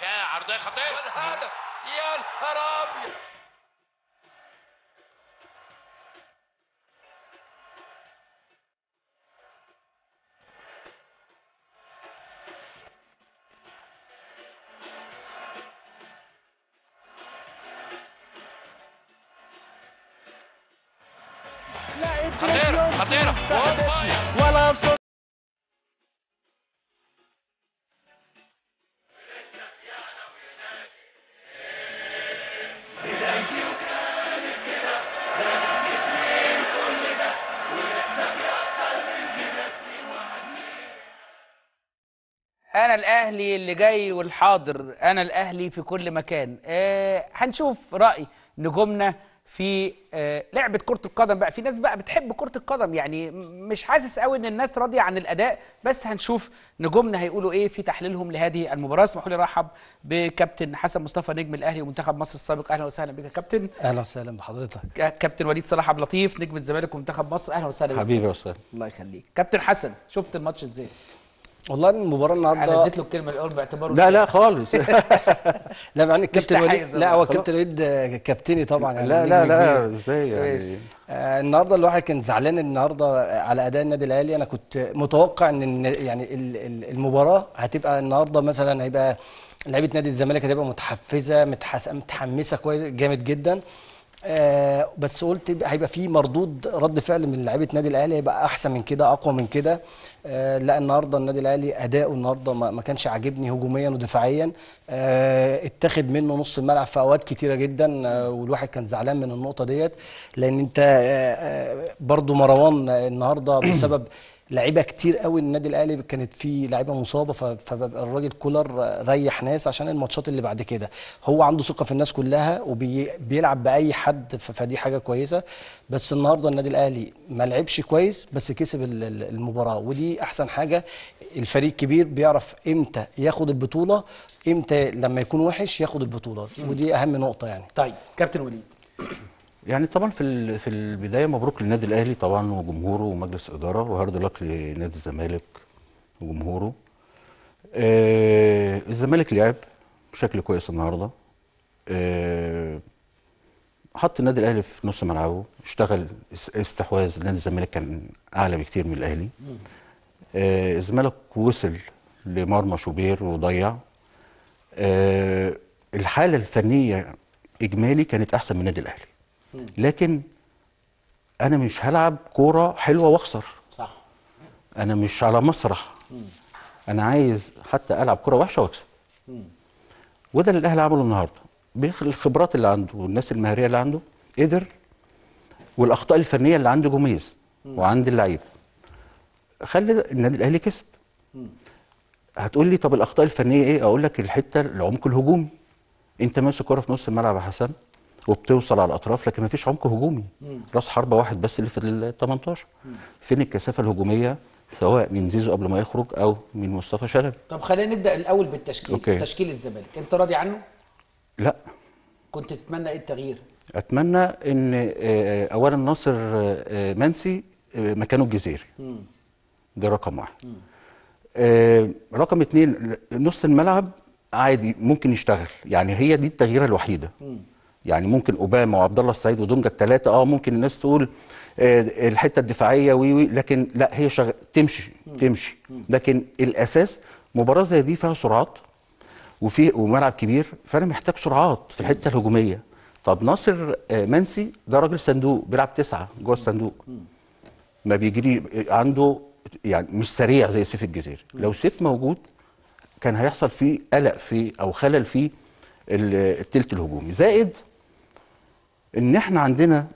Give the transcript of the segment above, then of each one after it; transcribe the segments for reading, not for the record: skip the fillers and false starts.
عرضيه خطيره والهدف يا نهار ابيض. خطيره خطيره ولا صوت. أنا الأهلي اللي جاي والحاضر، أنا الأهلي في كل مكان. هنشوف رأي نجومنا في لعبة كرة القدم. بقى في ناس بقى بتحب كرة القدم، يعني مش حاسس قوي إن الناس راضية عن الأداء، بس هنشوف نجومنا هيقولوا إيه في تحليلهم لهذه المباراة. اسمحوا لي أرحب بكابتن حسن مصطفى نجم الأهلي ومنتخب مصر السابق. أهلا وسهلا بك يا كابتن. اهلا وسهلا بحضرتك. كابتن وليد صلاح عبد اللطيف نجم الزمالك ومنتخب مصر. أهلا وسهلا بك حبيبي يا استاذ. الله يخليك. كابتن حسن، شفت الماتش إزاي؟ والله المباراه انا النهارده اديت له الكلمه الاول باعتباره لا خالص. لا مع ان الكابتن تحيز وليد، لا هو الكابتن وليد كابتني طبعا يعني. لا ازاي يعني. النهارده الواحد كان زعلان النهارده على اداء النادي الاهلي. انا كنت متوقع ان يعني المباراه هتبقى النهارده مثلا هيبقى لعيبه نادي الزمالك هتبقى متحفزه متحمسه كويس جامد جدا. بس قلت هيبقى في رد فعل من لعيبه النادي الاهلي هيبقى احسن من كده، اقوى من كده. لا النهارده النادي الاهلي اداؤه النهارده ما كانش عاجبني هجوميا ودفاعيا. اتخذ منه نص الملعب في اوقات كتيره جدا. والواحد كان زعلان من النقطه ديت، لان انت برضو مروان النهارده بسبب لعيبه كتير قوي النادي الاهلي كانت فيه لعيبه مصابه، فبقى الراجل كولر ريح ناس عشان الماتشات اللي بعد كده. هو عنده ثقه في الناس كلها وبيلعب باي حد، فدي حاجه كويسه. بس النهارده النادي الاهلي ما لعبش كويس بس كسب المباراه، ودي احسن حاجه. الفريق كبير بيعرف امتى ياخد البطوله، امتى لما يكون وحش ياخد البطوله، ودي اهم نقطه يعني. طيب كابتن وليد، يعني طبعا في البدايه مبروك للنادي الاهلي طبعا وجمهوره ومجلس اداره، وهارد لك لنادي الزمالك وجمهوره. الزمالك لعب بشكل كويس النهارده. حط النادي الاهلي في نص ملعبه، اشتغل استحواذ نادي الزمالك كان اعلى بكتير من الاهلي. الزمالك وصل لمرمى شوبير وضيع. الحاله الفنيه اجمالي كانت احسن من النادي الاهلي، لكن انا مش هلعب كوره حلوه واخسر. صح، انا مش على مسرح. انا عايز حتى العب كوره وحشه واكسب. وده اللي الاهلي عمله النهارده بالخبرات اللي عنده والناس المهاريه اللي عنده قدر، والاخطاء الفنيه اللي عنده جوميز وعند اللعيبه خلي النادي الاهلي كسب. هتقول لي طب الاخطاء الفنيه ايه؟ اقول لك الحته العمق الهجومي. انت ماسك كوره في نص الملعب يا حسن وبتوصل على الاطراف، لكن ما فيش عمق هجومي. راس حربه واحد بس اللي في ال 18. فين الكثافه الهجوميه سواء من زيزو قبل ما يخرج او من مصطفى شلبي؟ طب خلينا نبدا الاول بالتشكيل. أوكي. تشكيل الزمالك انت راضي عنه؟ لا، كنت تتمنى ايه التغيير؟ اتمنى ان اولا ناصر منسي مكانه الجزيري. ده رقم واحد. رقم اتنين، نص الملعب عادي ممكن يشتغل، يعني هي دي التغييره الوحيده. يعني ممكن اوباما وعبد الله السعيد ودونجا الثلاثه ممكن الناس تقول الحته الدفاعيه وي، لكن لا هي تمشي. لكن الاساس مباراه زي دي فيها سرعات وملعب كبير، فانا محتاج سرعات في الحته الهجوميه. طب ناصر منسي ده راجل صندوق، بيلعب 9 جوه الصندوق، ما بيجري عنده، يعني مش سريع زي سيف الجزيري. لو سيف موجود كان هيحصل فيه قلق او خلل في التلت الهجومي. زائد ان احنا عندنا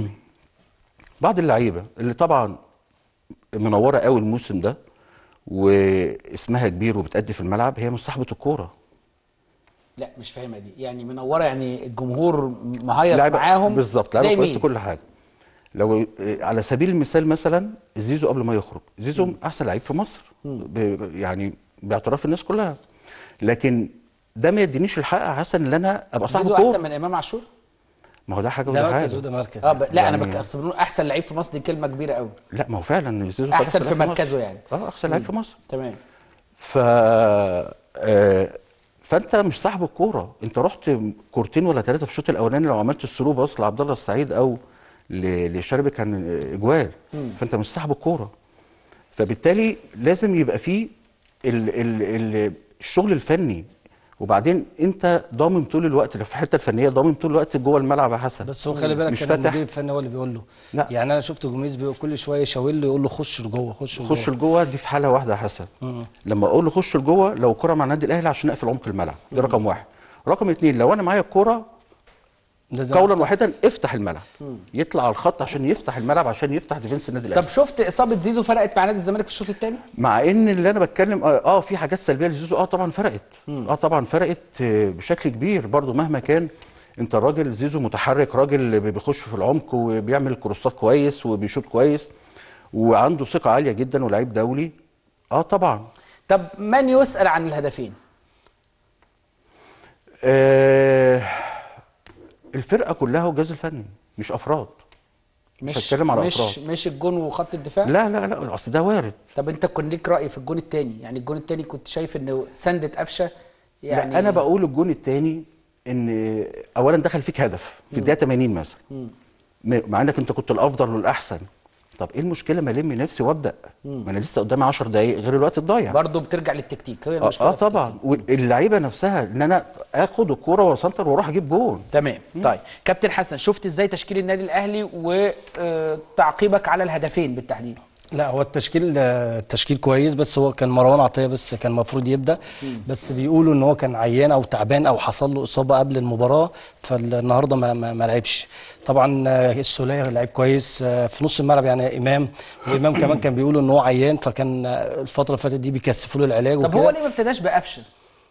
بعض اللعيبه اللي طبعا منوره قوي الموسم ده واسمها كبير وبتأدي في الملعب، هي مش صاحبه الكوره. لا مش فاهمها دي، يعني منوره يعني الجمهور مهيص معاهم بالظبط، لعيبه كويسه كل حاجه. لو على سبيل المثال مثلا زيزو قبل ما يخرج، زيزو احسن لعيب في مصر يعني باعتراف الناس كلها، لكن ده ما يدينيش الحق يا حسن ان انا ابقى صاحب كوره. زيزو احسن من امام عاشور؟ ما هو ده حاجه ده وده حاجه. مركز وده مركز. لا يعني انا بنقول احسن لعيب في مصر، دي كلمه كبيره قوي. لا ما هو فعلا زيزو احسن في مركزه يعني. احسن لعيب في مصر. تمام. ف فانت مش صاحب الكوره، انت رحت كورتين ولا ثلاثه في الشوط الاولاني، لو عملت الثرو باص لعبد الله السعيد او لشربي كان اجوال. فانت مش صاحب الكوره، فبالتالي لازم يبقى فيه الشغل الفني. وبعدين انت ضامن طول الوقت في الحته الفنيه، ضامن طول الوقت جوه الملعب يا حسن. بس هو خلي بالك مش كان فاتح. المدير الفني هو اللي بيقول له. لا. يعني انا شفت جوميز كل شويه يشاور له يقول له خش لجوه خش لجوه. خش لجوه دي في حاله واحده يا حسن. لما اقول له خش لجوه لو الكره مع النادي الاهلي عشان اقفل عمق الملعب، ده رقم واحد. رقم اتنين، لو انا معايا الكره قولا واحدا افتح الملعب، يطلع على الخط عشان يفتح الملعب، عشان يفتح ديفنس النادي الاهلي. طب شفت اصابه زيزو فرقت مع نادي الزمالك في الشوط الثاني؟ مع ان اللي انا بتكلم في حاجات سلبيه لزيزو، طبعا فرقت. طبعا فرقت بشكل كبير برضو. مهما كان انت الراجل زيزو متحرك، راجل بيخش في العمق وبيعمل كروسات كويس وبيشوط كويس وعنده ثقه عاليه جدا ولاعيب دولي. طبعا. طب من يسأل عن الهدفين؟ الفرقه كلها والجهاز الفني، مش افراد. مش هتكلم على افراد. مش الجون وخط الدفاع؟ لا لا لا، اصل ده وارد. طب انت كان ليك راي في الجون الثاني؟ يعني الجون الثاني كنت شايف انه سندت قفشه يعني؟ لا، انا بقول الجون الثاني ان اولا دخل فيك هدف في الدقيقه 80 مثلا، مع انك انت كنت الافضل والاحسن. طب ايه المشكله ما الم نفسي وابدا؟ ما انا لسه قدامي 10 دقائق غير الوقت الضايع. برضه بترجع للتكتيك، هي المشكله. طبعا. واللعيبه نفسها ان انا اخد الكوره واسنتر واروح اجيب جون. تمام. طيب كابتن حسن، شفت ازاي تشكيل النادي الاهلي وتعقيبك على الهدفين بالتحديد؟ لا، هو التشكيل كويس، بس هو كان مروان عطيه بس كان المفروض يبدا. بس بيقولوا ان هو كان عيان او تعبان او حصل له اصابه قبل المباراه، فالنهارده ما لعبش. طبعا السوليه لعيب كويس في نص الملعب، يعني وامام كمان كان بيقولوا ان هو عيان، فكان الفتره اللي فاتت دي بيكثفوا له العلاج وكده. طب هو ليه ما ابتداش بقفشه؟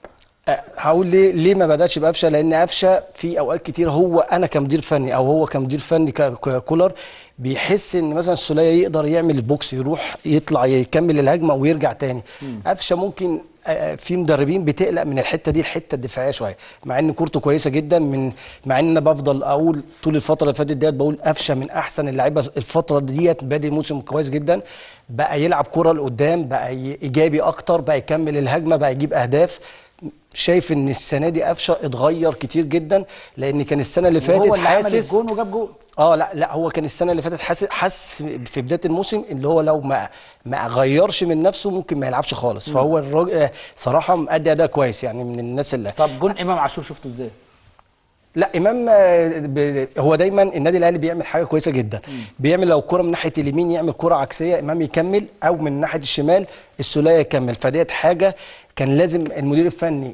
هقول ليه ما بداتش بقفشه؟ لان قفشه في اوقات كتير انا كمدير فني او هو كمدير فني كولر بيحس ان مثلا السوليه يقدر يعمل البوكس، يروح يطلع يكمل الهجمه ويرجع تاني. قفشه ممكن في مدربين بتقلق من الحته دي، الحته الدفاعيه شويه، مع ان كورته كويسه جدا. مع ان انا بفضل اقول طول الفتره اللي فاتت ديت، بقول قفشه من احسن اللعيبه الفتره ديت، بادئ الموسم كويس جدا، بقى يلعب كره لقدام، بقى ايجابي اكتر، بقى يكمل الهجمه، بقى يجيب اهداف. شايف ان السنه دي قفشه اتغير كتير جدا، لان كان السنه اللي فاتت هو اللي عمل حاسس الجون وجاب جون. لا هو كان السنه اللي فاتت حاسس في بدايه الموسم اللي هو لو ما غيرش من نفسه ممكن ما يلعبش خالص. فهو الراجل صراحه مأدي اداء كويس، يعني من الناس اللي. طب جون امام عاشور شفته ازاي؟ لا، امام هو دايما النادي الاهلي بيعمل حاجه كويسه جدا، بيعمل لو كره من ناحيه اليمين يعمل كره عكسيه امام يكمل، او من ناحيه الشمال السوليه يكمل. فديت حاجه كان لازم المدير الفني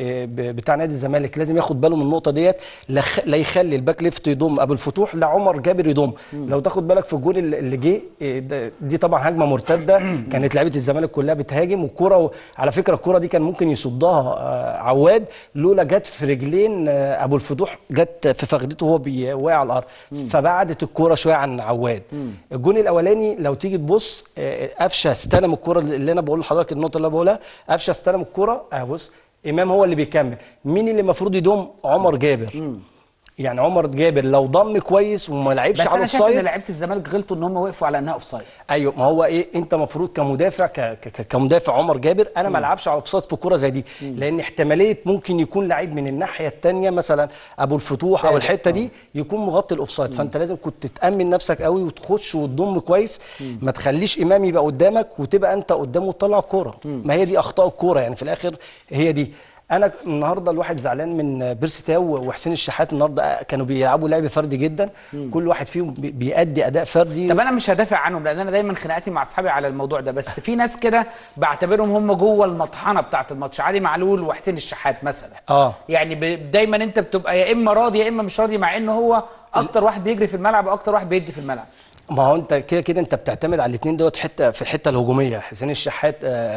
بتاع نادي الزمالك لازم ياخد باله من النقطه ديت، لا يخلي الباك ليفت يضم ابو الفتوح، لا عمر جابر يضم. لو تاخد بالك في الجول اللي جه دي طبعا هجمه مرتده، كانت لعيبه الزمالك كلها بتهاجم، والكره على فكره الكره دي كان ممكن يصدها عواد، لولا جت في رجلين ابو الفتوح، جت في فخدته وهو واقع على الارض، فبعدت الكره شويه عن عواد. الجون الاولاني لو تيجي تبص قفشه استلم الكره، اللي انا بقول لحضرتك النقطه اللي انا بقولها، قفشه استلم الكره بص امام هو اللي بيكمل. مين اللي المفروض يضم؟ عمر جابر. يعني عمر جابر لو ضم كويس وما لعبش على الاوفسايد. بس الاوفسايد، انا شايف ان لعيبه الزمالك غلطوا ان هم وقفوا على انها اوفسايد. ايوه، ما هو انت المفروض كمدافع كمدافع عمر جابر انا ما العبش على الاوفسايد في كوره زي دي، لان احتماليه ممكن يكون لعيب من الناحيه الثانيه مثلا ابو الفتوح او الحته دي يكون مغطي الاوفسايد. فانت لازم كنت تامن نفسك قوي وتخش وتضم كويس، ما تخليش امام يبقى قدامك وتبقى انت قدامه وتطلع الكوره. ما هي دي اخطاء الكوره، يعني في الاخر هي دي. انا النهارده الواحد زعلان من بيرسي تاو وحسين الشحات، النهارده كانوا بيلعبوا لعب فردي جدا، كل واحد فيهم بيأدي اداء فردي. طب انا مش هدافع عنهم، لان انا دايما خناقاتي مع اصحابي على الموضوع ده، بس في ناس كده بعتبرهم هم جوه المطحنه بتاعه الماتش، علي معلول وحسين الشحات مثلا. يعني دايما انت بتبقى يا اما راضي يا اما مش راضي، مع انه هو اكتر واحد بيجري في الملعب واكتر واحد بيدي في الملعب. ما هو انت كده انت بتعتمد على الاثنين دول في الحته الهجوميه، حسين الشحات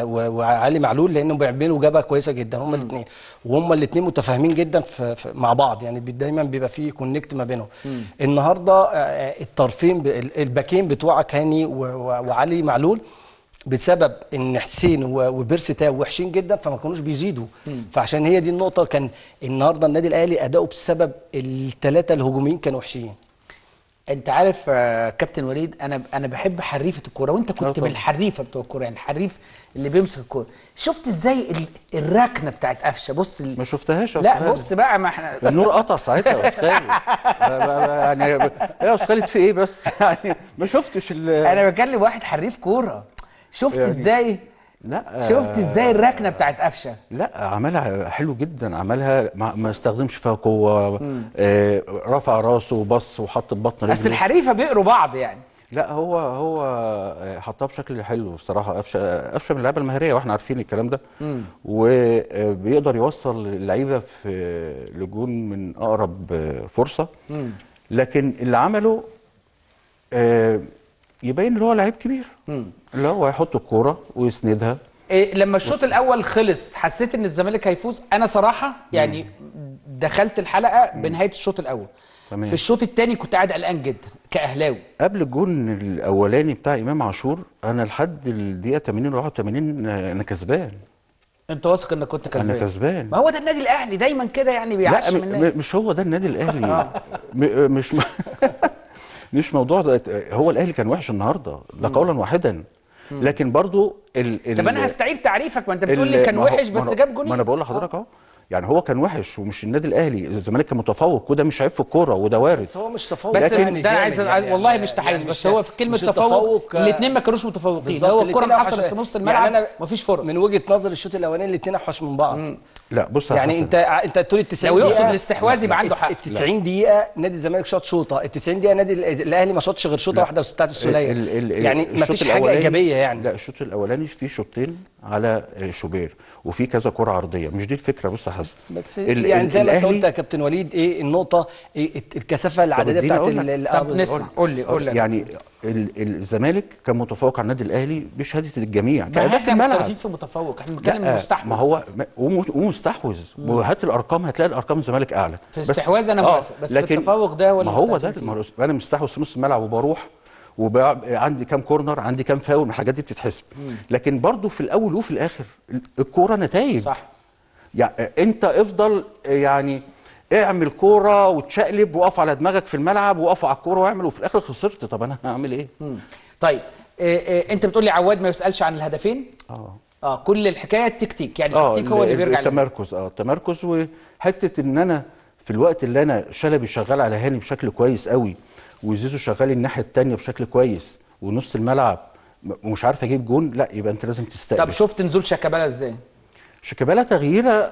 وعلي معلول، لانهم بيعملوا جبهه كويسه جدا هم الاثنين، وهم الاثنين متفاهمين جدا مع بعض، يعني دايما بيبقى فيه كونكت ما بينهم. النهارده الطرفين الباكين بتوعك هاني وعلي معلول، بسبب ان حسين وبيرسي تاو وحشين جدا فما كانوش بيزيدوا. فعشان هي دي النقطه، كان النهارده النادي الاهلي اداؤه بسبب الثلاثه الهجوميين كانوا وحشين. انت عارف كابتن وليد، انا بحب حريفه الكوره، وانت كنت من الحريفه بتوع الكوره، يعني الحريف اللي بيمسك الكوره. شفت ازاي الركنه بتاعت قفشه؟ بص ما شفتهاش لا بص بقى، ما احنا النور قطع ساعتها يا استاذ خالد. يعني ايه يا استاذ خالد في ايه بس؟ يعني ما شفتش انا بكلم واحد حريف كوره. شفت يعني ازاي؟ لا شفت ازاي الركنه بتاعت قفشه؟ لا عملها حلو جدا، عملها ما استخدمش فيها قوه. رفع راسه وبص وحط ببطن رجله. بس الحريفه بيقروا بعض يعني. لا هو حطها بشكل حلو بصراحه. قفشه من اللعيبه المهاريه واحنا عارفين الكلام ده. وبيقدر يوصل اللعيبه في لجون من اقرب فرصه. لكن اللي عمله يبين ان هو لعيب كبير، اللي هو يحط الكوره ويسندها. لما الشوط الاول خلص حسيت ان الزمالك هيفوز. انا صراحه يعني دخلت الحلقه بنهايه الشوط الاول. تمام. في الشوط الثاني كنت قاعد قلقان جدا كاهلاوي. قبل الجون الاولاني بتاع امام عاشور انا لحد الدقيقه 80 و 81 انا كسبان. انت واثق انك كنت كسبان؟ انا كسبان. ما هو ده النادي الاهلي دايما كده يعني، بيعشم الناس. مش هو ده النادي الاهلي. مش موضوع ده. هو الاهلي كان وحش النهارده ده قولا واحدا. لكن برضو طب انا هستعير تعريفك، ما انت بتقول لي كان وحش بس جاب جونين. ما انا بقول لحضرتك اهو، يعني هو كان وحش ومش النادي الاهلي. الزمالك كان متفوق وده مش عيب في الكوره وده وارد. بس هو مش تفوق. بس يعني ده عايز والله مش تحيز يعني، بس هو في كلمه تفوق الاثنين ما كانوش متفوقين. هو الكوره حصلت في نص الملعب يعني مفيش فرص. من وجهه نظر الشوط الاولاني الاثنين احوش من بعض. لا بص يعني انت طول ال 90 لو دقيقه يقصد الاستحواذ يبقى عنده حق. ال 90 دقيقه نادي الزمالك شاط شوطه، ال 90 دقيقه نادي الاهلي ما شاطش غير شوطه واحده بتاعت السوليه. يعني ما فيش حاجه ايجابيه يعني. لا الشوط الاولاني فيه شوطين على شوبير وفي كذا كره عرضيه. مش دي الفكره. بص يا حسن، بس يعني زي ما انت قلت يا كابتن وليد، ايه النقطه؟ ايه الكثافه العدديه بتاعت طب نسمع. قول لي يعني الزمالك كان متفوق على النادي الاهلي بشهاده الجميع كأداء في الملعب. احنا في متفوق، احنا بنتكلم مستحوذ. ما هو ومستحوذ. وهات الارقام هتلاقي الارقام الزمالك اعلى في الاستحواذ. انا موافق، بس في التفوق ده ولا ما هو ده. انا مستحوذ في نص الملعب وبروح وعندي كام كورنر، عندي كام فاول، الحاجات دي بتتحسب. لكن برضو في الاول وفي الاخر الكوره نتائج. صح. يعني انت افضل يعني اعمل كوره وتشقلب وقف على دماغك في الملعب وقف على الكوره واعمل، وفي الاخر خسرت. طب انا هعمل ايه؟ طيب انت بتقول لي عواد ما يسالش عن الهدفين. كل الحكايه التكتيك يعني. التكتيك هو اللي بيرجع التمركز. التمركز وحته ان انا في الوقت اللي انا شلبي شغال على هاني بشكل كويس قوي وزيزو شغال الناحيه الثانيه بشكل كويس ونص الملعب ومش عارف اجيب جون، لا يبقى انت لازم تستقبل. طب شفت نزول شيكابالا ازاي؟ شيكابالا تغييره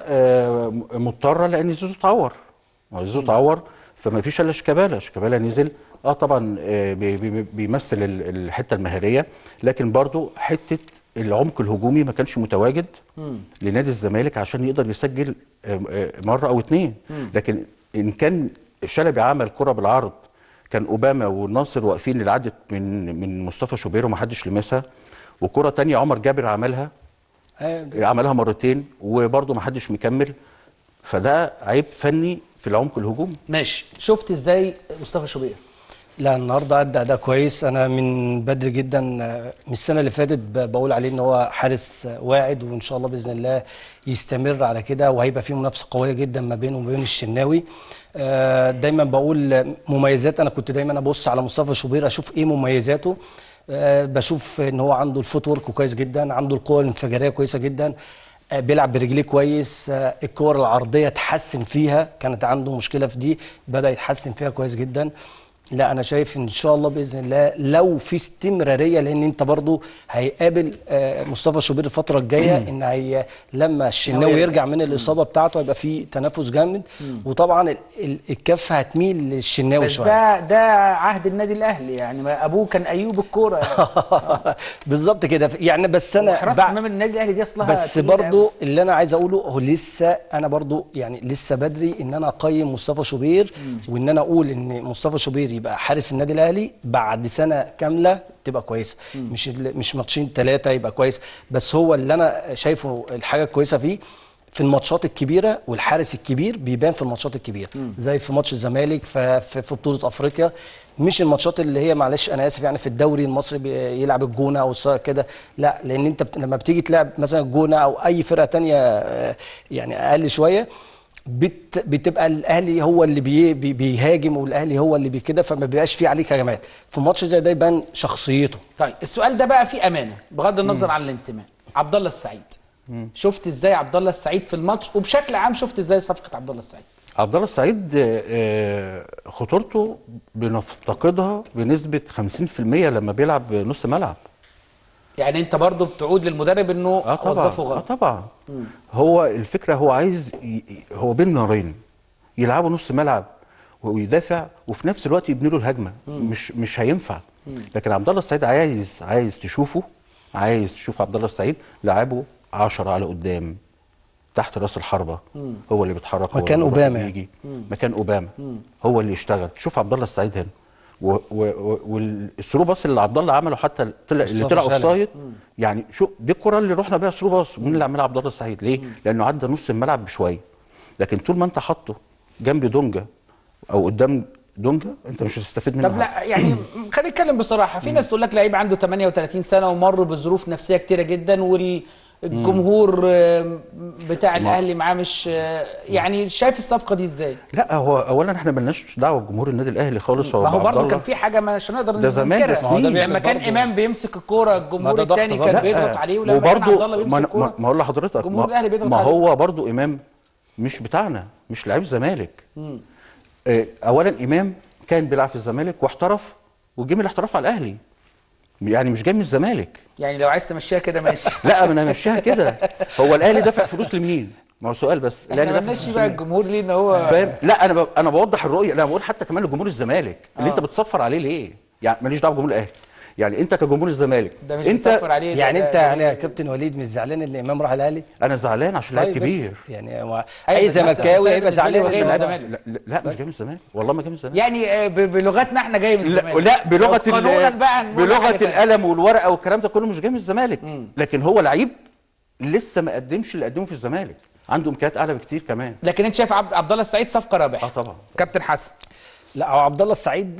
مضطره لان زيزو اتعور. زيزو اتعور فما فيش الا شيكابالا نزل. طبعا بيمثل الحته المهاريه، لكن برضو حته العمق الهجومي ما كانش متواجد لنادي الزمالك عشان يقدر يسجل مره او اتنين. لكن ان كان شلبي عمل كره بالعرض كان اوباما والناصر واقفين اللي عدت من مصطفى شوبير وما حدش لمسها، وكره تانية عمر جابر عملها مرتين وبرضه ما حدش مكمل. فده عيب فني في العمق الهجومي. ماشي. شفت ازاي مصطفى شوبير؟ لا النهارده ادى اداء كويس. انا من بدري جدا من السنه اللي فاتت بقول عليه ان هو حارس واعد، وان شاء الله باذن الله يستمر على كده، وهيبقى فيه منافسه قويه جدا ما بينه وما بين الشناوي. دايما بقول مميزات. انا كنت دايما ابص على مصطفى شوبير اشوف ايه مميزاته. بشوف ان هو عنده الفوت ورك كويس جدا، عنده القوه الانفجاريه كويسه جدا، بيلعب برجليه كويس. الكور العرضيه تحسن فيها، كانت عنده مشكله في دي، بدا يتحسن فيها كويس جدا. لا انا شايف ان شاء الله باذن الله لو في استمراريه، لان انت برضو هيقابل مصطفى شوبير الفتره الجايه ان لما الشناوي يرجع من الاصابه بتاعته هيبقى في تنافس جامد، وطبعا الكفه هتميل للشناوي شويه. ده عهد النادي الاهلي يعني، ما ابوه كان ايوب الكوره يعني. بالظبط كده يعني. بس انا حراسه امام النادي الاهلي دي اصلها بس برضو اللي انا عايز اقوله هو لسه انا برضو يعني لسه بدري ان انا اقيم مصطفى شوبير، وان انا اقول ان مصطفى شوبير يبقى حارس النادي الاهلي بعد سنه كامله تبقى كويسه. مش ماتشين 3 يبقى كويس. بس هو اللي انا شايفه الحاجه الكويسه فيه في الماتشات الكبيره، والحارس الكبير بيبان في الماتشات الكبيره زي في ماتش الزمالك في بطوله افريقيا. مش الماتشات اللي هي معلش انا اسف يعني في الدوري المصري يلعب الجونه او كده، لا. لان انت لما بتيجي تلعب مثلا الجونه او اي فرقه تانية يعني اقل شويه بتبقى الاهلي هو اللي بيهاجم والاهلي هو اللي كده، فما بيبقاش فيه عليه هجمات. في ماتش زي ده يبان شخصيته. طيب السؤال ده بقى فيه امانه بغض النظر عن الانتماء. عبد الله السعيد، شفت ازاي عبد الله السعيد في الماتش، وبشكل عام شفت ازاي صفقه عبد الله السعيد؟ عبد الله السعيد خطورته بنفتقدها بنسبه 50% لما بيلعب نص ملعب. يعني انت برضو بتعود للمدرب انه وظفه غلط. طبعا. هو الفكره هو عايز هو بين نارين، يلعبوا نص ملعب ويدافع وفي نفس الوقت يبني له الهجمه. مش هينفع. لكن عبد الله السعيد عايز تشوفه، عايز تشوف عبد الله السعيد لعبه 10 على قدام تحت راس الحربه. هو اللي بيتحرك، مكان اوباما يعني. مكان اوباما هو اللي يشتغل. شوف عبد الله السعيد هنا والثرو باص اللي عبد الله عمله، حتى اللي طلع اوف سايد. يعني شو دي الكره اللي رحنا بيها ثرو باص، مين اللي عملها؟ عبد الله السعيد. ليه؟ لانه عدى نص الملعب بشويه. لكن طول ما انت حاطه جنب دونجا او قدام دونجا انت مش هتستفيد منه. طب لا يعني خلينا نتكلم بصراحه، في ناس تقول لك لعيب عنده 38 سنه ومر بظروف نفسيه كتيره جدا، والجمهور بتاع الاهلي معاه مش يعني شايف الصفقه دي ازاي؟ لا هو اولا احنا مالناش دعوه بجمهور النادي الاهلي خالص. ما هو برضه كان في حاجه مش هنقدر ده زمان، ده سنين. لما كان امام بيمسك الكوره الجمهور الثاني كان بيضغط عليه، ولما كان عبد الله بيمسك الكوره ما اقول لحضرتك الجمهور الاهلي بيضغط ما عليه. هو برضه امام مش بتاعنا، مش لعيب زمالك. اولا امام كان بيلعب في الزمالك واحترف وجه من الاحتراف على الاهلي، يعني مش جاي من الزمالك. يعني لو عايز تمشيها كده ماشي. لا انا ماشيها كده. هو الاهلي دفع فلوس لمين؟ ما هو سؤال بس. احنا مالناش فيه بقى الجمهور ليه ان هو فاهم؟ لا انا بوضح الرؤيه. انا بقول حتى كمان لجمهور الزمالك اللي انت بتصفر عليه ليه؟ يعني ماليش دعوه بجمهور الاهلي. يعني انت كجمهور الزمالك ده مش بتصفر عليه. يعني انت يعني يا كابتن وليد مش زعلان ان امام راح الاهلي؟ انا زعلان عشان لاعب كبير. يعني هو اي زملكاوي هيبقى زعلان عشان لا مش جاي من الزمالك، والله ما جاي من الزمالك. يعني بلغتنا احنا جاي من الزمالك. لا بلغه بلغه القلم والورقه والكلام ده كله مش جاي من الزمالك. لكن هو لعيب لسه ما قدمش اللي قدمه في الزمالك، عنده امكانيات اعلى بكتير كمان. لكن انت شايف عبد الله السعيد صفقه رابحه؟ طبعا. كابتن حسن. لا هو عبد الله السعيد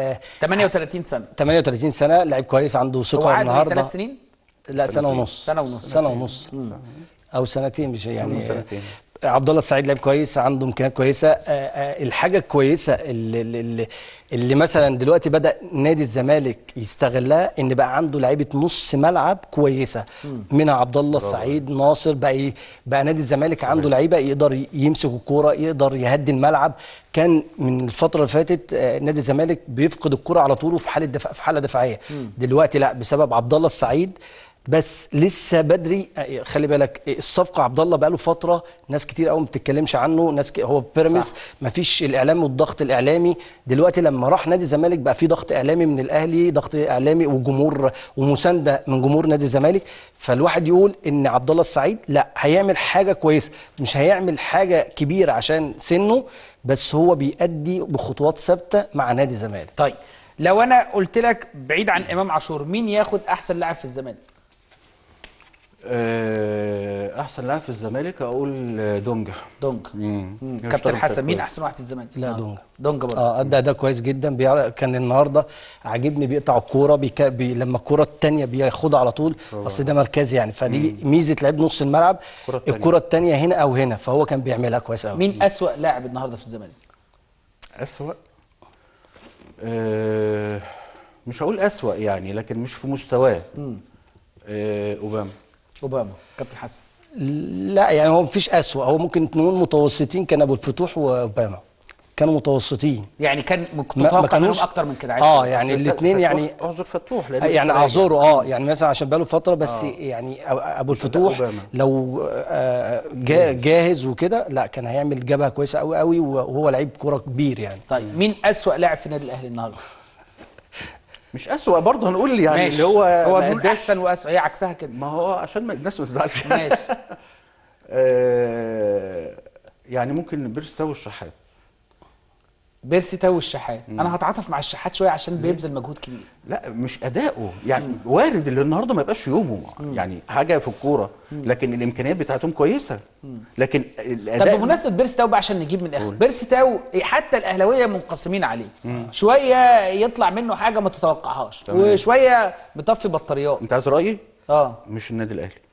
38 سنه 38 سنه، لعيب كويس، عنده ثقه النهارده. 3 سنين؟ لا سنه ونص. سنه ونص او سنتين، مش يعني سنتين. عبد الله السعيد لعيب كويس، عنده امكانيات كويسه. الحاجه الكويسه اللي مثلا دلوقتي بدا نادي الزمالك يستغلها، ان بقى عنده لعيبه نص ملعب كويسه، منها عبد الله السعيد، ناصر. بقى نادي الزمالك عنده لعيبه يقدر يمسك الكوره، يقدر يهدي الملعب. كان من الفتره اللي فاتت نادي الزمالك بيفقد الكوره على طول في حاله دفاعيه. دلوقتي لا، بسبب عبد الله السعيد. بس لسه بدري، خلي بالك الصفقه عبد الله بقاله فتره ناس كتير قوي ما بتتكلمش عنه، هو بيراميدز ما فيش الاعلام والضغط الاعلامي. دلوقتي لما راح نادي الزمالك بقى في ضغط اعلامي من الاهلي، ضغط اعلامي وجمهور ومسانده من جمهور نادي الزمالك. فالواحد يقول ان عبد الله السعيد لا هيعمل حاجه كويسه، مش هيعمل حاجه كبيره عشان سنه، بس هو بيأدي بخطوات ثابته مع نادي الزمالك. طيب لو انا قلت لك بعيد عن امام عاشور، مين ياخد احسن لاعب في الزمالك؟ احسن لاعب في الزمالك اقول دونجا. كابتن حسن، مين احسن واحد في الزمالك؟ لا دونجا برضه. ده كويس جدا. كان النهارده عاجبني بيقطع الكوره لما الكوره الثانيه بياخدها على طول. اصل ده مركزي يعني، فدي ميزه لعيب نص الملعب. الكوره الثانيه هنا او هنا، فهو كان بيعملها كويس قوي. مين اسوأ لاعب النهارده في الزمالك؟ اسوأ مش هقول اسوأ يعني، لكن مش في مستواه. اوباما. كابتن حسن. لا يعني هو مفيش اسوأ، هو ممكن نقول متوسطين. كان ابو الفتوح واوباما كانوا متوسطين، يعني كان متوقع منهم اكتر من كده. يعني الاثنين يعني اعذر فتوح يعني اعذره يعني مثلا عشان بقاله فتره بس. يعني ابو الفتوح لو جاهز وكده لا كان هيعمل جبهه كويسه قوي قوي، وهو لعيب كوره كبير يعني. طيب مين اسوأ لاعب في النادي الاهلي النهارده؟ مش أسوأ برضه هنقول يعني ماشي. اللي هو بيقول احسن واسوأ، هي عكسها كده. ما هو عشان الناس ما تزعلش. ماشي. يعني ممكن بيرسي تاو والشحات. بيرسي تاو والشحات. انا هتعاطف مع الشحات شويه عشان بيبذل مجهود كبير. لا مش اداؤه يعني وارد اللي النهارده ما يبقاش يومه يعني حاجه في الكوره، لكن الامكانيات بتاعتهم كويسه. لكن الاداء. طب بمناسبه بيرسي تاو بقى عشان نجيب من الاخر، بيرسي تاو حتى الاهلاويه منقسمين عليه. شويه يطلع منه حاجه ما تتوقعهاش، وشويه بيطفي بطاريات. انت عايز رايي؟ اه مش النادي الاهلي.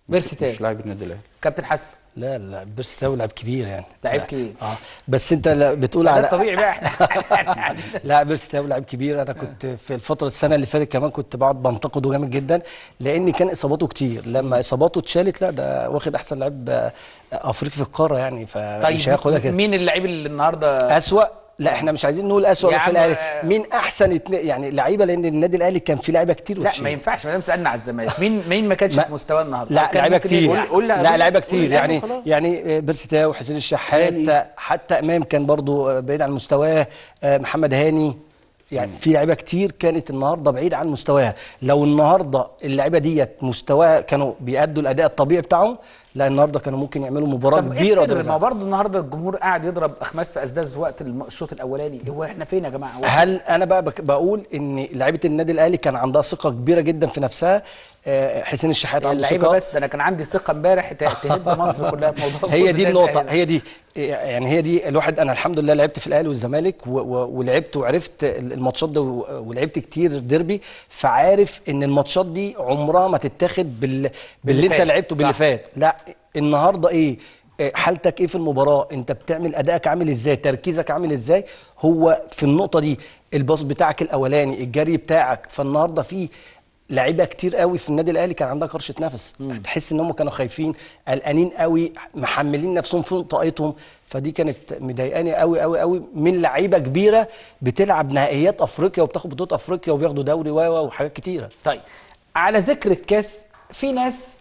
بيرسي تاو مش لاعب النادي الاهلي. كابتن حسن. لا لا بيرسي تاو لاعب كبير يعني. لعيب كبير. بس انت بتقول ده على الطبيعي بقى احنا. لا بيرسي تاو لاعب كبير. انا كنت في السنه اللي فاتت كمان كنت بقعد بنتقده جامد جدا لان كان اصاباته كتير. لما اصاباته اتشالت لا ده واخد احسن لاعب افريقي في القاره يعني، فمش هياخدها كده. مين اللعيب اللي النهارده اسوأ؟ لا احنا مش عايزين نقول اسوأ يا في عم، الاهلي. مين احسن يعني لعيبه؟ لان النادي الاهلي كان فيه لعيبه كتير لا ما ينفعش ما دام سالنا على الزمالك مين ما كانش في مستواه النهارده؟ لا لعيبه كتير. لا لعيبه كتير يعني يعني بيرسي تاو، حسين الشحات، حتى امام كان برضو بعيد عن مستواه، محمد هاني، يعني في لعيبه كتير كانت النهارده بعيد عن مستواها. لو النهارده اللعيبه ديت مستواها كانوا بيأدوا الاداء الطبيعي بتاعهم، لا النهارده كانوا ممكن يعملوا مباراه كبيره. طب ما برضه النهارده الجمهور قاعد يضرب اخماس في اسداس وقت الشوط الاولاني. هو احنا فين يا جماعه؟ هل انا بقى بقول ان لعيبه النادي الاهلي كان عندها ثقه كبيره جدا في نفسها؟ حسين الشحات عنده ثقه. بس ده انا كان عندي ثقه امبارح تهد مصر كلها في موضوع. هي دي النقطه، هي دي يعني هي دي الواحد. انا الحمد لله لعبت في الاهلي والزمالك ولعبت وعرفت الماتشات دي ولعبت كتير ديربي، فعارف ان الماتشات دي عمرها ما تتاخد باللي انت لعبته باللي فات. لا النهارده ايه حالتك ايه في المباراه؟ انت بتعمل ادائك عامل ازاي؟ تركيزك عامل ازاي؟ هو في النقطه دي الباص بتاعك الاولاني، الجري بتاعك. فالنهارده في لعيبه كتير قوي في النادي الاهلي كان عندها كرشه نفس، تحس ان هم كانوا خايفين قلقانين قوي، محملين نفسهم فوق طاقتهم. فدي كانت مضايقاني قوي قوي قوي من لعيبه كبيره بتلعب نهائيات افريقيا وبتاخد بطوله افريقيا وبياخدوا دوري وحاجات كتيره. طيب على ذكر الكاس، في ناس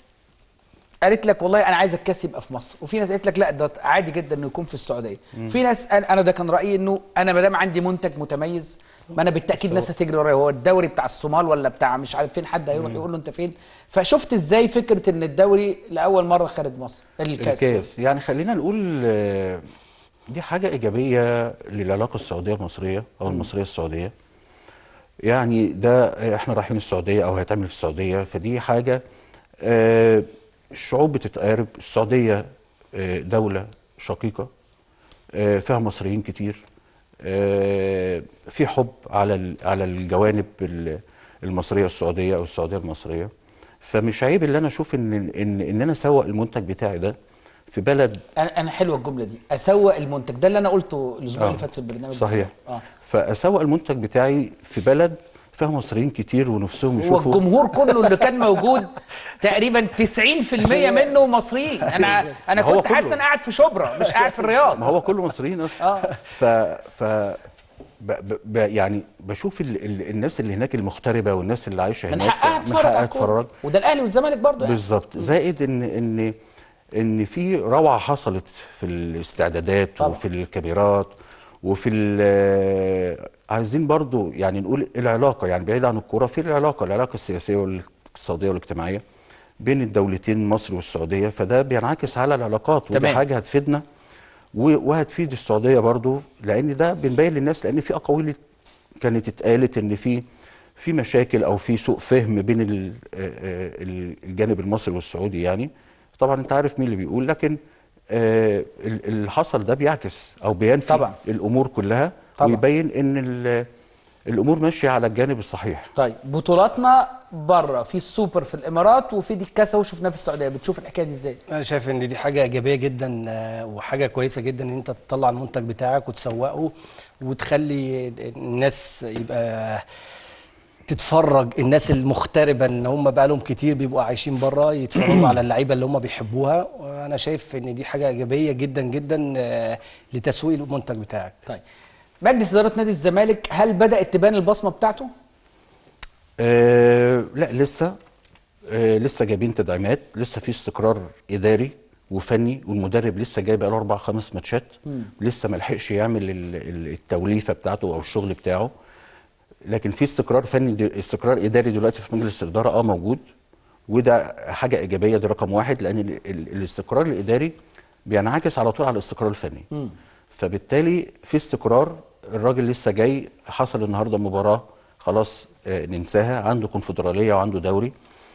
قالت لك والله انا عايز الكاس يبقى في مصر، وفي ناس قالت لك لا ده عادي جدا انه يكون في السعوديه. في ناس انا ده كان رايي انه انا ما دام عندي منتج متميز، ما انا بالتاكيد ناس هتجري ورايا. هو الدوري بتاع الصومال ولا بتاع مش عارف فين، حد هيروح يقول له انت فين؟ فشفت ازاي فكره ان الدوري لاول مره خارج مصر الكاس؟ يعني خلينا نقول دي حاجه ايجابيه للعلاقه السعوديه المصريه او المصريه السعوديه. يعني ده احنا رايحين السعوديه او هيتعمل في السعوديه، فدي حاجه الشعوب بتتقارب. السعوديه دوله شقيقه فيها مصريين كتير، في حب على الجوانب المصريه السعوديه او السعوديه المصريه. فمش عيب اللي انا اشوف ان انا اسوق المنتج بتاعي ده في بلد. انا حلوه الجمله دي، اسوق المنتج. ده اللي انا قلته الاسبوع اللي فات في البرنامج. صحيح. فاسوق المنتج بتاعي في بلد فيها مصريين كتير ونفسهم يشوفوا. والجمهور كله اللي كان موجود تقريبا 90% منه مصريين. انا كنت حاسس ان انا قاعد في شبرا مش قاعد في الرياض. ما هو كله مصريين اصلا. يعني بشوف الناس اللي هناك المغتربه والناس اللي عايشه هناك من حقها تتفرج. وده الاهلي والزمالك برضه يعني. بالظبط. زائد ان في روعه حصلت في الاستعدادات طبعا. وفي الكاميرات وفي عايزين برضو يعني نقول العلاقه، يعني بعيد عن الكوره، في العلاقه السياسيه والاقتصاديه والاجتماعيه بين الدولتين مصر والسعوديه، فده بينعكس على العلاقات. ودي حاجه هتفيدنا وهتفيد السعوديه برضو، لان ده بنبين للناس. لان في اقاويل كانت اتقالت ان في مشاكل او في سوء فهم بين الجانب المصري والسعودي. يعني طبعا انت عارف مين اللي بيقول، لكن اللي حصل ده بيعكس او بينفي طبعا الامور كلها طبعا. ويبين ان الامور ماشيه على الجانب الصحيح. طيب بطولاتنا بره، في السوبر في الامارات وفي دي الكاس اهو شفناه في السعوديه، بتشوف الحكايه دي ازاي؟ انا شايف ان دي حاجه ايجابيه جدا وحاجه كويسه جدا ان انت تطلع المنتج بتاعك وتسوقه وتخلي الناس يبقى تتفرج. الناس المغتربه ان هم بقى لهم كتير بيبقوا عايشين بره يتفرجوا على اللعيبه اللي هم بيحبوها. وانا شايف ان دي حاجه ايجابيه جدا جدا لتسويق المنتج بتاعك. طيب مجلس اداره نادي الزمالك هل بدات تبان البصمه بتاعته؟ لا لسه جايبين تدعيمات، لسه في استقرار اداري وفني، والمدرب لسه جايب له 4-5 ماتشات، لسه ما لحقش يعمل التوليفه بتاعته او الشغل بتاعه. لكن في استقرار فني، استقرار اداري دلوقتي في مجلس الاداره موجود، وده حاجه ايجابيه. دي رقم واحد، لان الاستقرار الاداري بينعكس على طول على الاستقرار الفني. فبالتالي في استقرار. الراجل لسه جاي، حصل النهارده مباراه خلاص ننساها، عنده كونفدراليه وعنده دوري.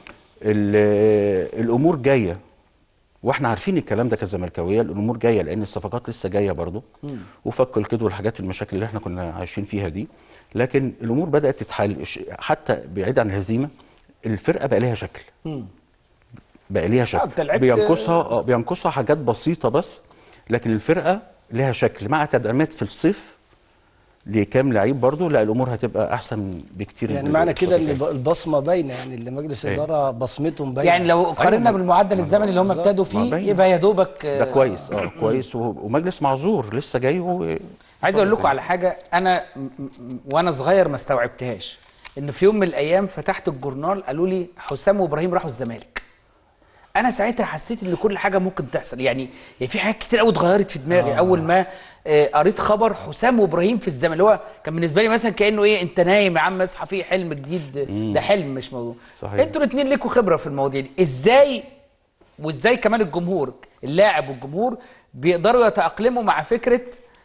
الامور جايه، واحنا عارفين الكلام ده كزملكاويه. الامور جايه لان الصفقات لسه جايه برضه، وفك القيد والحاجات المشاكل اللي احنا كنا عايشين فيها دي. لكن الامور بدات تتحل، حتى بعيد عن الهزيمه الفرقه بقى لها شكل. بقى ليها شكل. أنت لعبت- بينقصها حاجات بسيطه بس، لكن الفرقه لها شكل مع تدعيمات في الصيف لكام لعيب برضو. لا الامور هتبقى احسن بكتير. يعني معنى كده ان البصمه باينه، يعني اللي مجلس الاداره بصمتهم باينه. يعني لو قارنا أيوة، بالمعدل الزمني اللي هم بالظبط. ابتدوا ما فيه باين. يبقى يا دوبك ده كويس. كويس ومجلس معذور لسه جاي عايز اقول لكم على حاجه انا وانا صغير ما استوعبتهاش، ان في يوم من الايام فتحت الجورنال قالوا لي حسام وابراهيم راحوا الزمالك. انا ساعتها حسيت ان كل حاجه ممكن تحصل، يعني في حاجات كتير قوي اتغيرت في دماغي اول ما قريت خبر حسام وابراهيم في الزمالك، اللي هو كان بالنسبه لي مثلا كانه ايه، انت نايم يا عم اصحى في حلم جديد. ده حلم مش موضوع. صحيح. انتوا الاثنين ليكوا خبره في المواضيع دي، ازاي وازاي كمان الجمهور اللاعب والجمهور بيقدروا يتاقلموا مع فكره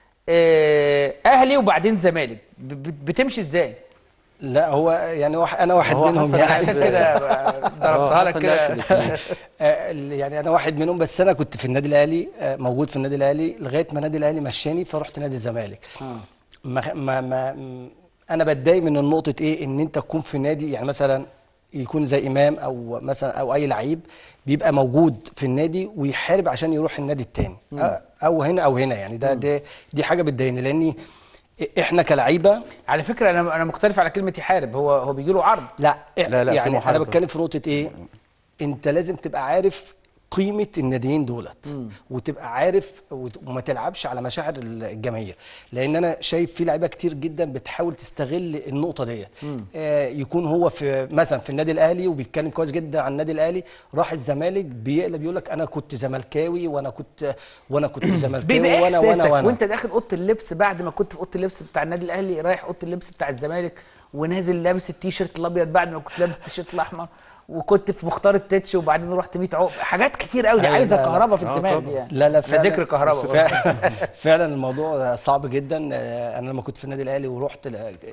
اهلي وبعدين زمالك، بتمشي ازاي؟ لا هو يعني انا واحد هو منهم حصل يعني عشان كده ضربتها لك كده. يعني انا واحد منهم، بس انا كنت في النادي الاهلي، موجود في النادي الاهلي لغايه ما النادي الاهلي مشاني فرحت نادي الزمالك. انا بتضايق من النقطه ايه، ان انت تكون في نادي يعني مثلا يكون زي امام او مثلا او اي لعيب بيبقى موجود في النادي ويحارب عشان يروح النادي التاني او هنا او هنا، يعني دي حاجه بتضايقني، لاني احنا كلعيبه. على فكره انا مختلف على كلمه يحارب، هو بيجي له عرض. لا لا، في يعني انا محاربة. بتكلم في نقطه ايه، انت لازم تبقى عارف قيمه الناديين دولت، وتبقى عارف وما تلعبش على مشاعر الجماهير، لان انا شايف في لعيبه كتير جدا بتحاول تستغل النقطه ديت. يكون هو في مثلا في النادي الاهلي وبيتكلم كويس جدا عن النادي الاهلي، راح الزمالك بيقلب يقول لك انا كنت زملكاوي وانا كنت زملكاوي بيبقى وانا احساسك وانا وانت داخل اوضه اللبس بعد ما كنت في اوضه اللبس بتاع النادي الاهلي رايح اوضه اللبس بتاع الزمالك، ونازل لابس التيشيرت الابيض بعد ما كنت لابس التيشيرت الاحمر، وكنت في مختار التتش وبعدين رحت 100 عقب، حاجات كتير قوي دي عايزه لا، لا. كهرباء في الدماغ دي يعني. لا فعلا ذكر كهرباء فعلا الموضوع صعب جدا. انا لما كنت في النادي الاهلي ورحت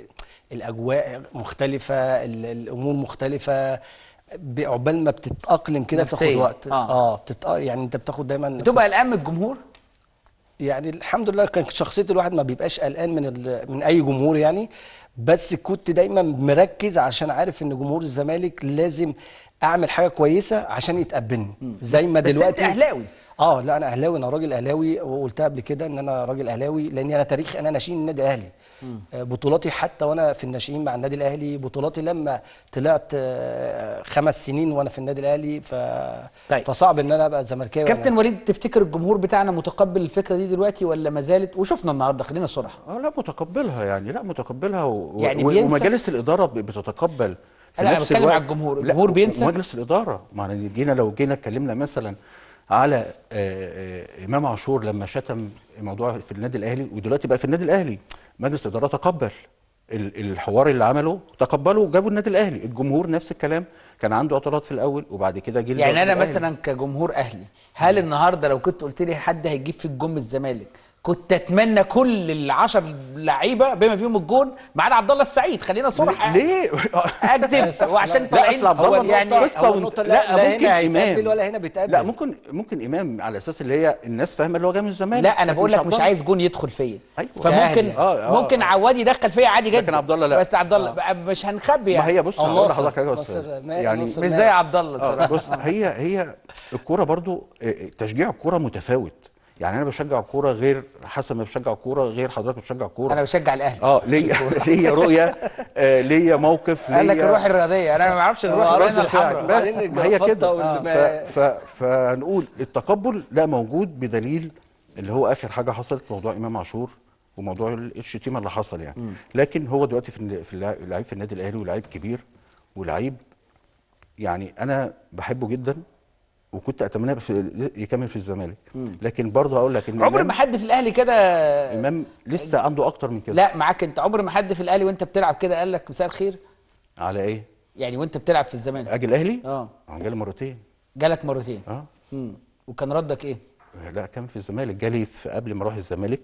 الاجواء مختلفه، الامور مختلفه، عقبال ما بتتاقلم كده بتاخد نفسياً. وقت. يعني انت بتاخد دايما بتبقى قلقان من الجمهور؟ يعني الحمد لله كان شخصيه الواحد ما بيبقاش قلقان من اي جمهور يعني، بس كنت دايما مركز عشان عارف ان جمهور الزمالك لازم اعمل حاجه كويسه عشان يتقبلني زي ما بس دلوقتي. انت اهلاوي. لا انا اهلاوي، انا راجل اهلاوي، وقلتها قبل كده ان انا راجل اهلاوي، لان انا تاريخ انا ناشئين النادي الاهلي. بطولاتي حتى وانا في الناشئين مع النادي الاهلي، بطولاتي لما طلعت 5 سنين وانا في النادي الاهلي طيب. فصعب ان انا ابقى زملكاوي. كابتن وليد، تفتكر الجمهور بتاعنا متقبل الفكره دي دلوقتي ولا ما زالت؟ وشفنا النهارده خلينا صراحه. لا متقبلها، يعني لا متقبلها يعني بينسى؟ ومجالس الاداره بتتقبل في لا، نفس أنا بتكلم الوقت. على الجمهور. الجمهور بينسى؟ ومجلس الاداره، معنى لو جينا اتكلمنا مثلا على امام عاشور لما شتم الموضوع في النادي الاهلي ودلوقتي بقى في النادي الاهلي، مجلس الاداره تقبل الحوار اللي عمله، تقبله وجابوا النادي الاهلي. الجمهور نفس الكلام، كان عنده اعتراض في الاول وبعد كده جه يعني انا الأهلي. مثلا كجمهور اهلي، هل النهارده لو كنت قلت لي حد هيجيب في الجون الزمالك كنت اتمنى كل ال10 لعيبه بما فيهم الجون ما عدا عبد الله السعيد؟ خلينا صراحه. ليه؟ اكذب وعشان لا طالعين اصل عبد الله يعني قصه النقطة لا لا ممكن هنا امام هيتقابل ولا هنا بيتقابل. لا ممكن امام على اساس اللي هي الناس فاهمه اللي هو جاي من الزمالك. لا انا لكن بقول لك عبد مش الله. عايز جون يدخل فيا. أيوة. فممكن كأهلي. ممكن عواد يدخل فيا عادي جدا، لكن عبد الله لا. بس عبد الله مش هنخبي يعني. ما هي بص أو هقول ناصر. لحضرتك حاجه بس ناصر يعني مش زي عبد الله صراحه. بص هي الكوره برضو تشجيع الكوره متفاوت. يعني انا بشجع الكوره غير حسن ما بشجع الكوره غير حضرتك بتشجع الكوره. انا بشجع الاهلي. ليا رؤيه، ليا موقف، قال لك الروح الرياضيه، انا ما اعرفش الروح الرياضيه الحمراء. بس ما هي كده. والما- فنقول التقبل لا موجود، بدليل اللي هو اخر حاجه حصلت موضوع امام عاشور وموضوع الشتيمه اللي حصل يعني. لكن هو دلوقتي في لعيب في النادي الاهلي ولاعيب كبير ولعيب يعني انا بحبه جدا، وكنت اتمنى يكمل في الزمالك. لكن برضه اقول لك ان عمر ما حد في الاهلي كده. امام لسه عنده اكتر من كده. لا معاك انت، عمر ما حد في الاهلي وانت بتلعب كده قال لك مساء الخير؟ على ايه؟ يعني وانت بتلعب في الزمالك اجي الاهلي؟ اه جالي مرتين. جالك مرتين؟ اه وكان ردك ايه؟ لا كان في الزمالك، جالي في قبل ما اروح الزمالك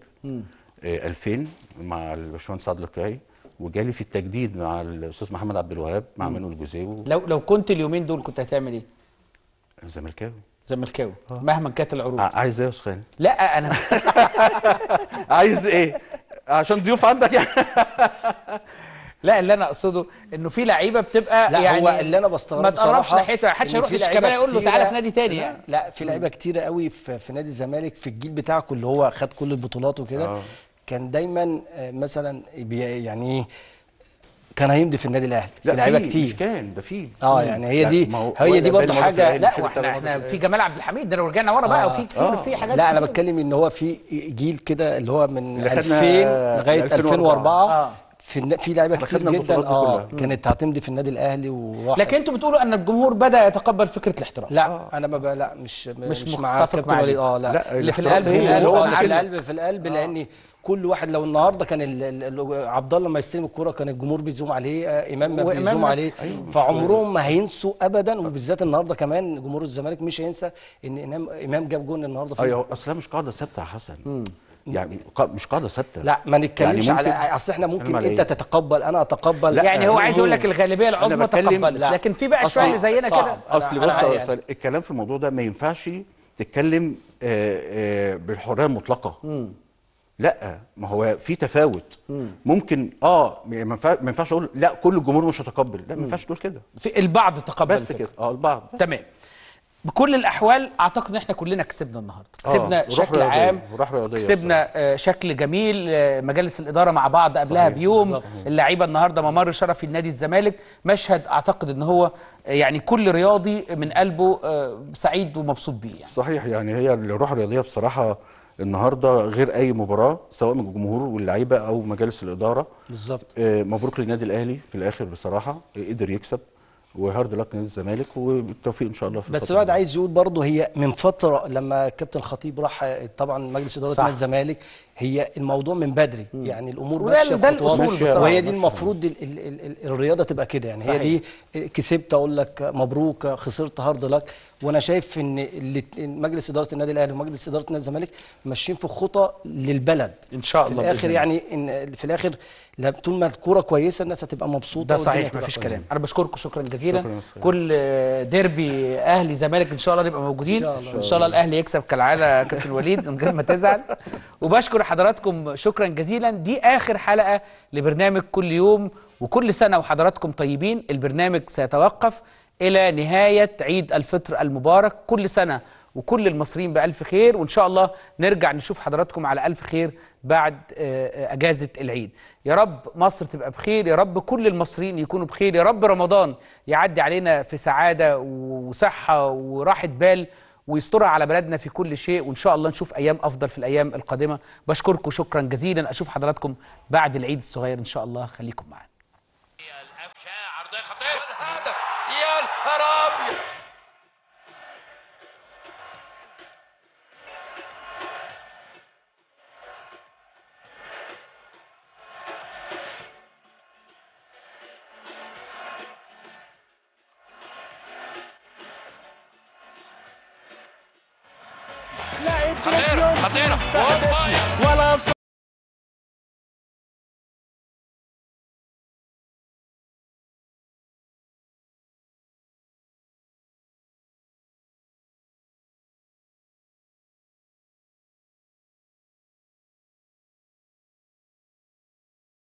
2000 مع الباشمهندس عادل القيعي، وجالي في التجديد مع الاستاذ محمد عبد الوهاب مع مانويل جوزيه. لو كنت اليومين دول كنت هتعمل ايه؟ زملكاوي زملكاوي مهما كانت العروض. عايز ايه يا سخان؟ لا انا عايز ايه؟ عشان ضيوف عندك يعني. لا اللي انا اقصده انه في لعيبه بتبقى لا يعني هو اللي انا بستغربه ما تقربش بصراحة ناحيته، محدش إن هيروح في لشيكابالا لعيبة يقول له كتيرة. تعالى في نادي تاني يعني. لا في لعيبه كتيره قوي في نادي الزمالك في الجيل بتاعكم اللي هو خد كل البطولات وكده. كان دايما مثلا يعني ايه كان هيمضي في النادي الاهلي في لعيبه كتير. مش كان ده في يعني هي دي برضه حاجه. لا واحنا في جمال عبد الحميد ده لو رجعنا ورا بقى وفي كتير في حاجات لا كتير. انا بتكلم ان هو في جيل كده اللي هو من اللي 2000 لغايه 2004 في لعيبه كتير جدا كانت هتمضي في النادي الاهلي وراحت. لكن انتوا بتقولوا ان الجمهور بدا يتقبل فكره الاحتراف. لا انا ما لا مش مع متفق كابتن وليد. لا اللي في القلب في القلب لان كل واحد لو النهارده كان عبد الله لما يستلم الكوره كان الجمهور بيزوم عليه، امام ما بيزوم عليه. فعمرهم ما هينسوا ابدا، وبالذات النهارده كمان جمهور الزمالك مش هينسى ان امام جاب جون النهارده فيه. ايوه اصلا مش قاعده ثابته يا حسن. يعني مش قاعده ثابته. لا ما نتكلمش يعني على اصل احنا ممكن انت تتقبل انا اتقبل. يعني هو عايز يقول لك الغالبيه العظمى تقبلت، لكن في بقى شويه اللي زينا كده. اصل بص الكلام في الموضوع ده ما ينفعش تتكلم بالحريه المطلقه. لا ما هو في تفاوت. ممكن ما ينفعش اقول لا كل الجمهور مش هيتقبل، لا ما ينفعش تقول كده. في البعض تقبل بس كده البعض. تمام. بكل الاحوال اعتقد ان احنا كلنا كسبنا النهارده، كسبنا شكل عام، كسبنا شكل جميل. مجالس الاداره مع بعض قبلها بيوم، اللعيبه النهارده ممر شرفي لنادي الزمالك، مشهد اعتقد ان هو يعني كل رياضي من قلبه سعيد ومبسوط بيه يعني. صحيح، يعني هي الروح الرياضيه بصراحه النهارده غير اي مباراه سواء من الجمهور واللعيبه او مجالس الاداره. بالظبط. مبروك للنادي الاهلي في الاخر بصراحه قدر يكسب، وهارد لك نادي الزمالك وبالتوفيق ان شاء الله في بس الواحد عايز يقول برضه هي من فتره لما الكابتن الخطيب راح طبعا مجلس اداره نادي الزمالك، هي الموضوع من بدري. يعني الامور ماشيه بخطوات، وهي دي المفروض الرياضه تبقى كده يعني. صحيح. هي دي كسبت اقول لك مبروك، خسرت هارد لك. وانا شايف ان مجلس اداره النادي الاهلي ومجلس اداره نادي الزمالك ماشيين في خطى للبلد ان شاء الله. في الاخر يعني إن في الاخر طول ما الكوره كويسه الناس هتبقى مبسوطه. ده صحيح مفيش كلام. انا بشكركم شكرا جزيلا. كل ديربي اهلي زمالك ان شاء الله نبقى موجودين. ان شاء الله الاهلي يكسب كالعاده كابتن وليد من غير ما تزعل. وبشكر حضراتكم شكرا جزيلا. دي اخر حلقه لبرنامج كل يوم، وكل سنه وحضراتكم طيبين. البرنامج سيتوقف الى نهايه عيد الفطر المبارك. كل سنه وكل المصريين بألف خير، وإن شاء الله نرجع نشوف حضراتكم على ألف خير بعد أجازة العيد. يا رب مصر تبقى بخير، يا رب كل المصريين يكونوا بخير، يا رب رمضان يعدي علينا في سعادة وصحة وراحة بال، ويسترها على بلدنا في كل شيء، وإن شاء الله نشوف أيام أفضل في الأيام القادمة. بشكركم شكرا جزيلا. أشوف حضراتكم بعد العيد الصغير إن شاء الله. خليكم معنا. القفشه عرضيه خطير، هدف يا نهار ابيض. خطيره خطيره